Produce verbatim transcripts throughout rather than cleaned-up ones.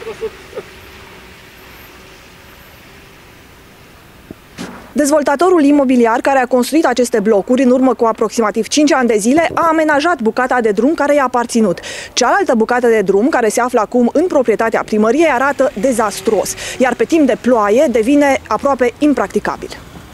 Dezvoltatorul imobiliar care a construit aceste blocuri în urmă cu aproximativ cinci ani de zile a amenajat bucata de drum care i-a aparținut. Cealaltă bucată de drum, care se află acum în proprietatea primăriei, arată dezastruos, iar pe timp de ploaie devine aproape impracticabil.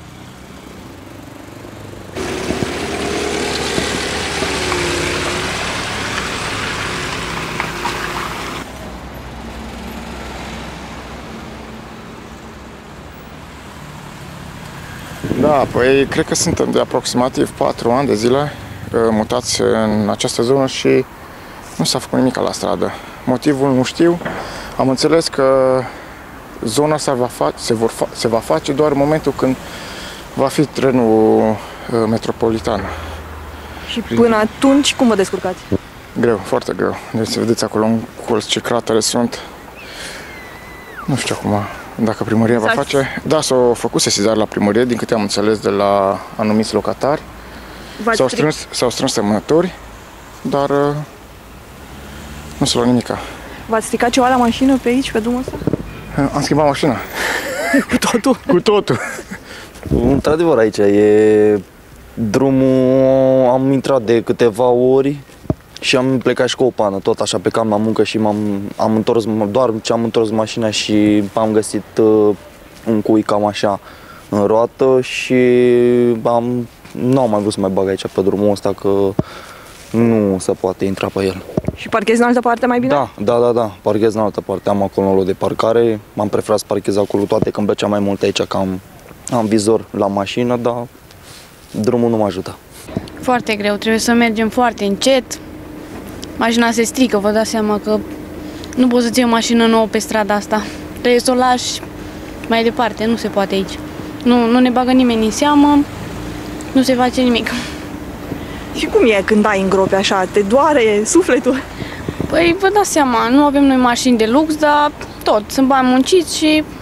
Da, păi cred că suntem de aproximativ patru ani de zile mutați în această zonă și nu s-a făcut nimic la stradă. Motivul nu știu. Am înțeles că zona se va face, se vor fa, se va face doar în momentul când va fi trenul metropolitan. Și până atunci, cum vă descurcați? Greu, foarte greu. Deci să vedeți acolo în colț ce cratere sunt. Nu știu acum dacă primăria va face. Da, s-au făcut sesizare la primărie, din câte am înțeles de la anumiți locatari. S-au strâns, s-au strâns semnături, dar nu s-a luat nimica. V-ați stricat ceva la mașină pe aici, pe drumul ăsta? Am schimbat mașina. Cu totul? Cu totul. Într-adevăr, aici e drumul, am intrat de câteva ori și am plecat și cu o pană, tot așa plecam la muncă și m-am am întors, doar ce am întors mașina și am găsit uh, un cui cam așa în roată și am, nu am mai vrut să mai bag aici pe drumul ăsta că nu se poate intra pe el. Și parchezi în altă parte mai bine? Da, da, da, da, parchez în altă parte, am acolo un loc de parcare, m-am preferat să parchez acolo toate că îmi plăcea mai mult aici că am, am vizor la mașină, dar drumul nu mă ajută. Foarte greu, trebuie să mergem foarte încet. Mașina se strică, vă dați seama că nu poți să-ți iei o mașină nouă pe strada asta. Trebuie să o lași mai departe, nu se poate aici. Nu, nu ne bagă nimeni în seamă, nu se face nimic. Și cum e când ai în gropi așa? Te doare sufletul? Păi vă dați seama, nu avem noi mașini de lux, dar tot, sunt bani munciți și